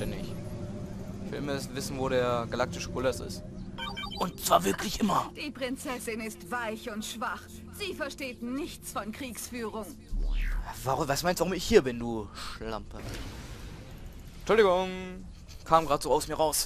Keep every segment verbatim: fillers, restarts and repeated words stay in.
vollständig. Ich will immer wissen, wo der galaktische Kulers ist. Und zwar wirklich immer. Die Prinzessin ist weich und schwach. Sie versteht nichts von Kriegsführung. Warum, was meinst du, warum ich hier bin, du Schlampe? Entschuldigung, kam gerade so aus mir raus.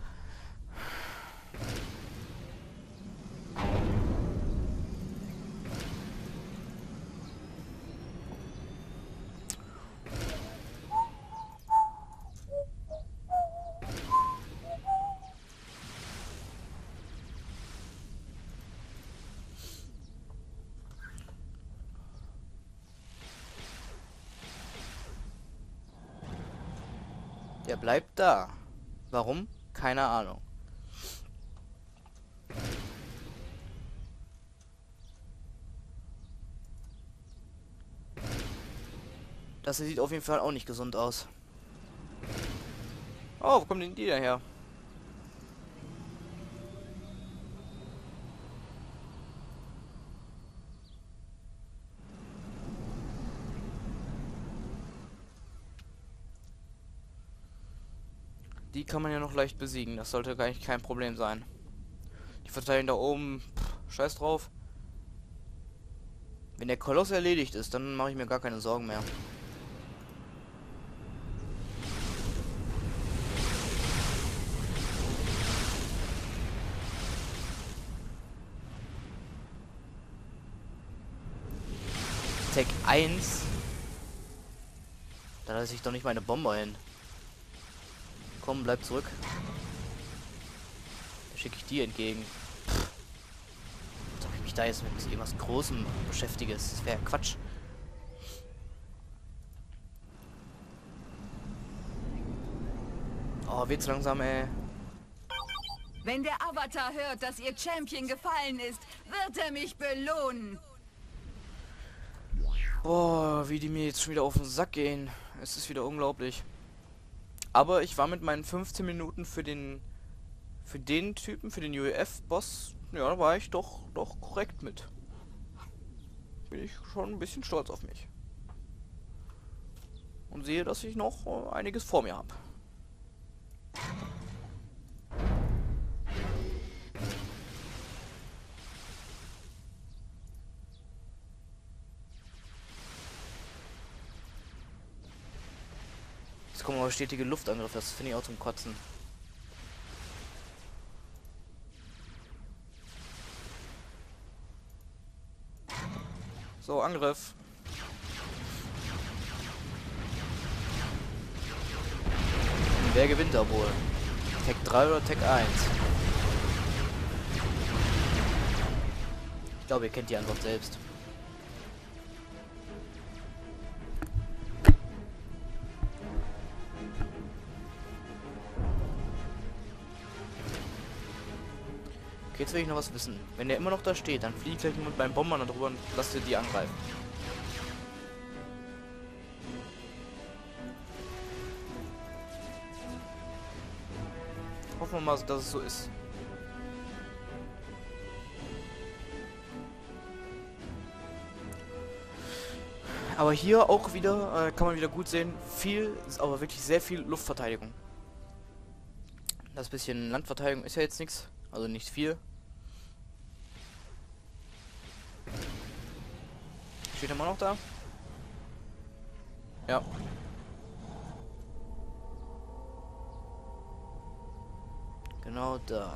Der bleibt da. Warum? Keine Ahnung. Das sieht auf jeden Fall auch nicht gesund aus. Oh, wo kommen denn die daher? Die kann man ja noch leicht besiegen. Das sollte gar nicht kein Problem sein. Die verteilen da oben. Pff, scheiß drauf. Wenn der Koloss erledigt ist, dann mache ich mir gar keine Sorgen mehr. Tag eins. Da lasse ich doch nicht meine Bomber hin. Komm, bleib zurück. Da schicke ich die entgegen. Pff. Als ob ich mich da jetzt mit irgendwas Großem beschäftige. Das wäre Quatsch. Oh, wird's langsam, ey. Wenn der Avatar hört, dass ihr Champion gefallen ist, wird er mich belohnen. Boah, wie die mir jetzt schon wieder auf den Sack gehen. Es ist wieder unglaublich. Aber ich war mit meinen fünfzehn Minuten für den für den Typen, für den U E F-Boss, ja, da war ich doch doch korrekt mit. Bin ich schon ein bisschen stolz auf mich. Und sehe, dass ich noch äh, einiges vor mir habe. Jetzt kommen aber stetige Luftangriffe, das finde ich auch zum Kotzen. So, Angriff. Wer gewinnt da wohl? Tag drei oder Tag eins? Ich glaube, ihr kennt die Antwort selbst. Okay, jetzt will ich noch was wissen. Wenn der immer noch da steht, dann fliegt gleich jemand beim Bombern drüber und lasst ihr die angreifen. Hoffen wir mal, dass es so ist. Aber hier auch wieder, äh, kann man wieder gut sehen, viel, ist aber wirklich sehr viel Luftverteidigung. Das bisschen Landverteidigung ist ja jetzt nichts, also nicht viel. Steht er immer noch da? Ja. Genau da.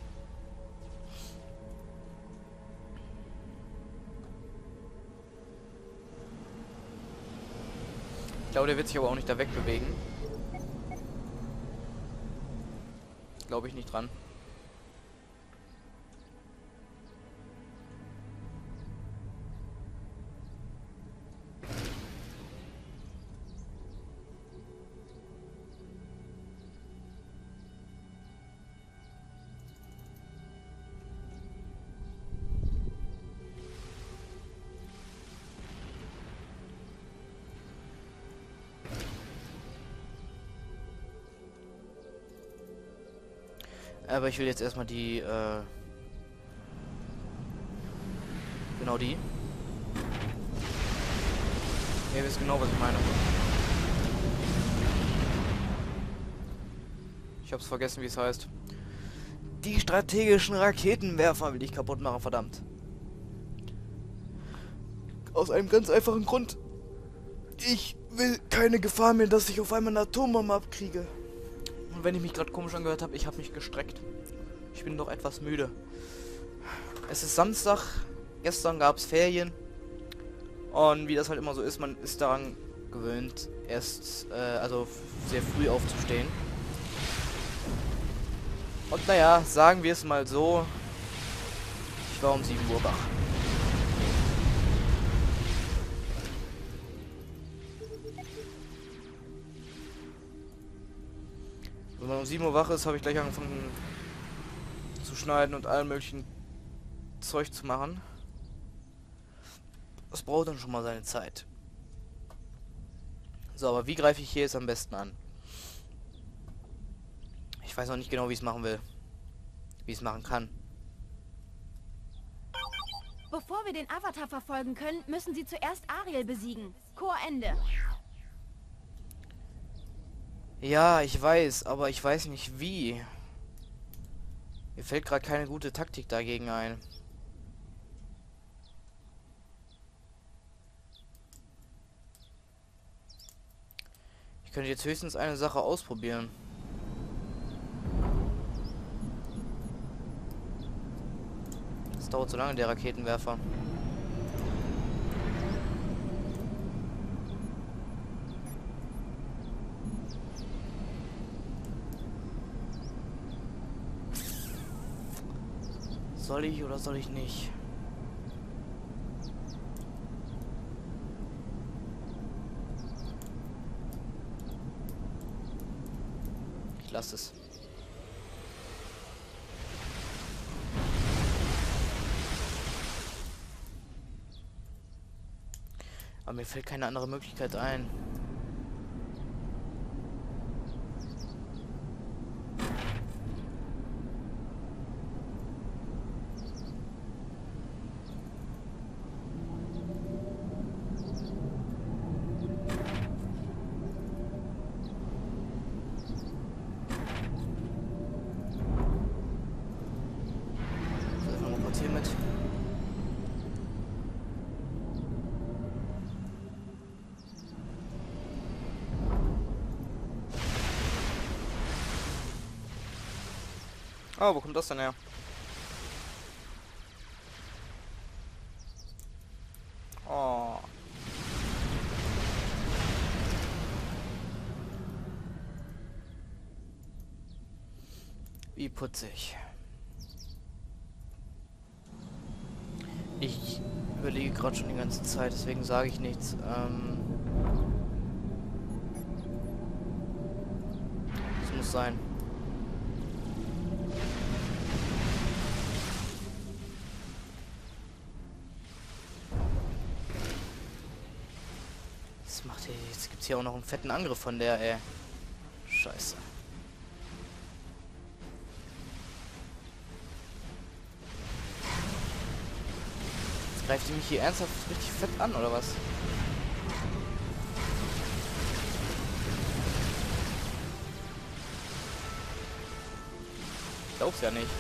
Ich glaube, der wird sich aber auch nicht da wegbewegen. Glaube ich nicht dran. Aber ich will jetzt erstmal die, äh genau die. Ihr wisst genau, was ich meine. Ich hab's vergessen, wie es heißt. Die strategischen Raketenwerfer will ich kaputt machen, verdammt. Aus einem ganz einfachen Grund. Ich will keine Gefahr mehr, dass ich auf einmal eine Atombombe abkriege. Und wenn ich mich gerade komisch angehört habe, ich habe mich gestreckt. Ich bin doch etwas müde. Es ist Samstag. Gestern gab es Ferien. Und wie das halt immer so ist, man ist daran gewöhnt, erst, äh, also sehr früh aufzustehen. Und naja, sagen wir es mal so. Ich war um sieben Uhr wach. Wenn man um sieben Uhr wach ist, habe ich gleich angefangen zu schneiden und allen möglichen Zeug zu machen. Das braucht dann schon mal seine Zeit. So, aber wie greife ich hier jetzt am besten an? Ich weiß noch nicht genau, wie ich es machen will. Wie ich es machen kann. Bevor wir den Avatar verfolgen können, müssen sie zuerst Ariel besiegen. Chor Ende. Ja, ich weiß, aber ich weiß nicht wie. Mir fällt gerade keine gute Taktik dagegen ein. Ich könnte jetzt höchstens eine Sache ausprobieren. Das dauert so lange, der Raketenwerfer. Soll ich oder soll ich nicht? Ich lasse es. Aber mir fällt keine andere Möglichkeit ein. Hier mit. Oh, wo kommt das denn her? Oh. Wie putzig. Ich überlege gerade schon die ganze Zeit, deswegen sage ich nichts. Ähm das muss sein. Das macht hier, jetzt gibt's hier auch noch einen fetten Angriff von der, ey. Scheiße. Greift die mich hier ernsthaft richtig fett an, oder was? Ich glaub's ja nicht.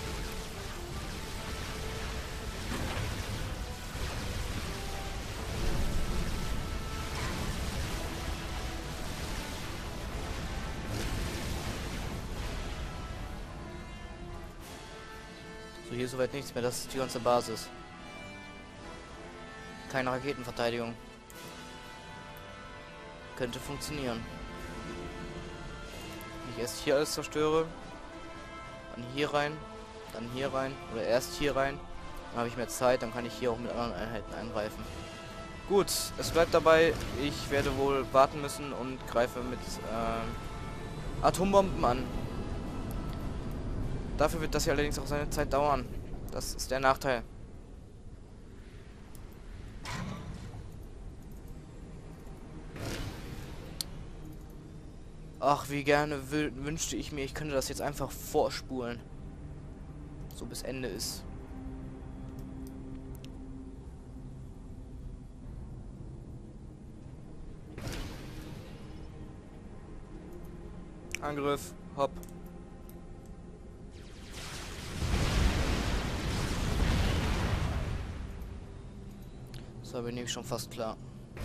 So, hier ist soweit nichts mehr. Das ist die ganze Basis. Keine Raketenverteidigung. Könnte funktionieren. Wenn ich erst hier alles zerstöre, dann hier rein, dann hier rein oder erst hier rein, dann habe ich mehr Zeit, dann kann ich hier auch mit anderen Einheiten angreifen. Gut, es bleibt dabei, ich werde wohl warten müssen und greife mit äh, Atombomben an. Dafür wird das hier allerdings auch seine Zeit dauern. Das ist der Nachteil. Ach, wie gerne wünschte ich mir, ich könnte das jetzt einfach vorspulen. So bis Ende ist. Angriff, hopp. So, bin ich schon fast klar.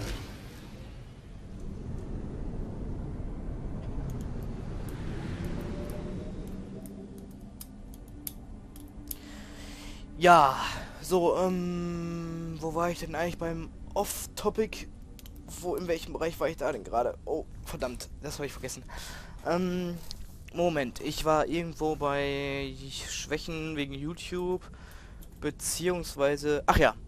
Ja, so, ähm, wo war ich denn eigentlich beim Off-Topic? Wo, in welchem Bereich war ich da denn gerade? Oh, verdammt, das habe ich vergessen. Ähm, Moment, ich war irgendwo bei Schwächen wegen YouTube, beziehungsweise, ach ja,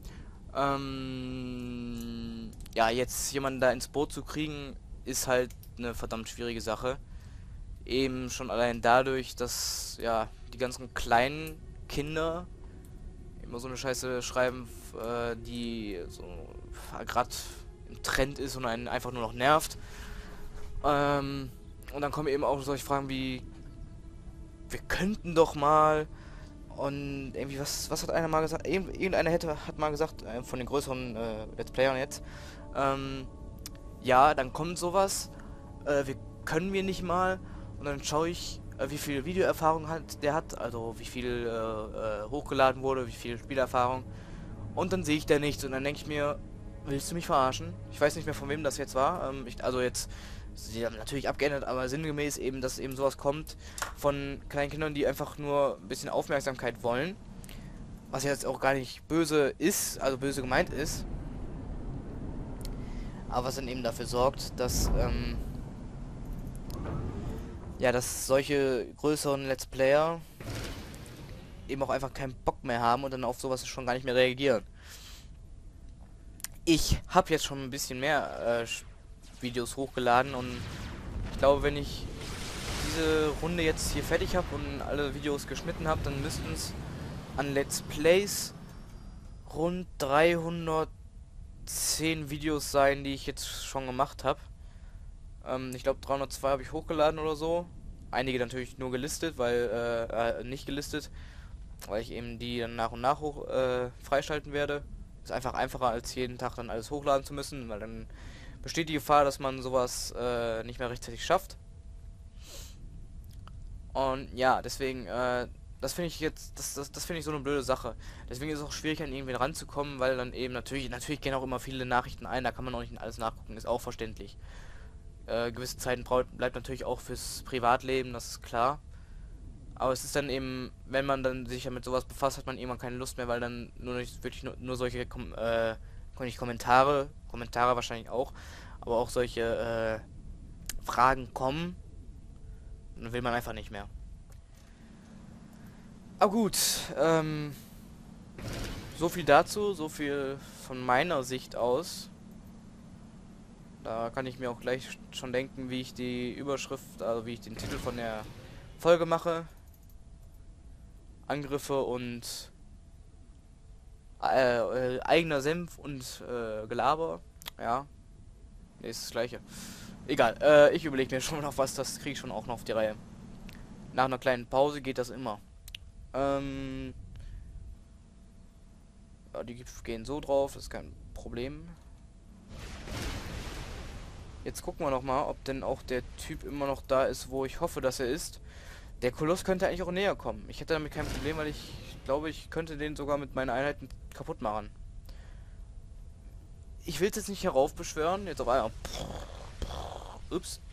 ähm, ja, jetzt jemanden da ins Boot zu kriegen, ist halt eine verdammt schwierige Sache. Eben schon allein dadurch, dass, ja, die ganzen kleinen Kinder immer so eine Scheiße schreiben, äh, die so gerade im Trend ist und einen einfach nur noch nervt. Ähm, und dann kommen eben auch solche Fragen wie, wir könnten doch mal, und irgendwie, was, was hat einer mal gesagt? Irgend, irgendeiner hätte, hat mal gesagt, äh, von den größeren äh, Let's Playern jetzt, ähm, ja, dann kommt sowas, äh, wir können wir nicht mal, und dann schaue ich, wie viel Videoerfahrung hat der hat, also wie viel äh, äh, hochgeladen wurde, wie viel Spielerfahrung. Und dann sehe ich da nichts und dann denke ich mir, willst du mich verarschen? Ich weiß nicht mehr, von wem das jetzt war. Ähm, ich, also jetzt, sie haben natürlich abgeändert, aber sinngemäß eben, dass eben sowas kommt von kleinen Kindern, die einfach nur ein bisschen Aufmerksamkeit wollen. Was jetzt auch gar nicht böse ist, also böse gemeint ist. Aber was dann eben dafür sorgt, dass, ähm, ja, dass solche größeren Let's Player eben auch einfach keinen Bock mehr haben und dann auf sowas schon gar nicht mehr reagieren. Ich habe jetzt schon ein bisschen mehr äh, Videos hochgeladen und ich glaube, wenn ich diese Runde jetzt hier fertig habe und alle Videos geschnitten habe, dann müssten es an Let's Plays rund dreihundertzehn Videos sein, die ich jetzt schon gemacht habe. Ähm, ich glaube dreihundertzwei habe ich hochgeladen oder so. Einige natürlich nur gelistet, weil äh, äh, nicht gelistet, weil ich eben die dann nach und nach hoch äh, freischalten werde. Ist einfach einfacher, als jeden Tag dann alles hochladen zu müssen, weil dann besteht die Gefahr, dass man sowas äh, nicht mehr rechtzeitig schafft. Und ja, deswegen, äh, das finde ich jetzt, das, das, das finde ich so eine blöde Sache. Deswegen ist es auch schwierig, an irgendwen ranzukommen, weil dann eben natürlich, natürlich gehen auch immer viele Nachrichten ein, da kann man auch nicht alles nachgucken, ist auch verständlich. Äh, gewisse Zeiten bleibt natürlich auch fürs Privatleben, das ist klar. Aber es ist dann eben, wenn man dann sich ja mit sowas befasst, hat man irgendwann keine Lust mehr, weil dann nur nicht, wirklich nur, nur solche Kom äh, nicht Kommentare, Kommentare wahrscheinlich auch, aber auch solche äh, Fragen kommen. Dann will man einfach nicht mehr. Aber gut, ähm, so viel dazu, so viel von meiner Sicht aus. Da kann ich mir auch gleich schon denken, wie ich die Überschrift, also wie ich den Titel von der Folge mache. Angriffe und äh, äh, eigener Senf und äh, Gelaber. Ja, nee, ist das gleiche. Egal, äh, ich überlege mir schon noch was, das kriege ich schon auch noch auf die Reihe. Nach einer kleinen Pause geht das immer. Ähm, ja, die gehen so drauf, das ist kein Problem. Jetzt gucken wir noch mal, ob denn auch der Typ immer noch da ist, wo ich hoffe, dass er ist. Der Koloss könnte eigentlich auch näher kommen. Ich hätte damit kein Problem, weil ich glaube, ich könnte den sogar mit meinen Einheiten kaputt machen. Ich will es jetzt nicht heraufbeschwören. Jetzt auf einmal. Ups.